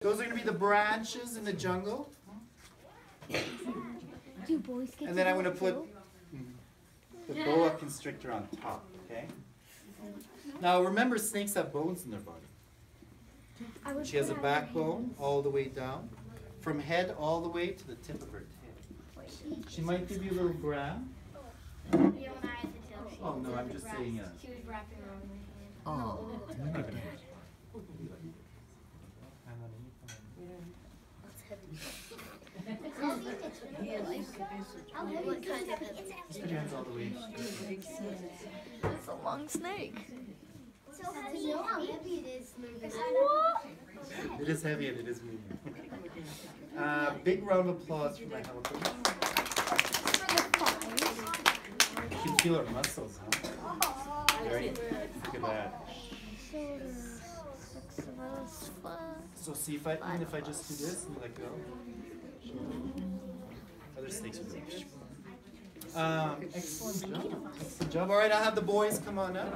Those are going to be the branches in the jungle. Do boys get And then I'm going to put the boa constrictor on top, okay? Now remember, snakes have bones in their body. She has a backbone all the way down, from head all the way to the tip of her tail. She might give you a little grab. Oh no, I'm just saying She was wrapping around my hand. Oh, look at that. Just put your hands all the way. It's a long snake. So how do you know how heavy it is moving? It is heavy and it is moving. Big round of applause for my helper. You can feel her muscles, huh? Very, look at that. So see, even if I just do this and let go. Other snakes will go. Excellent job. Excellent job. All right, I'll have the boys come on up.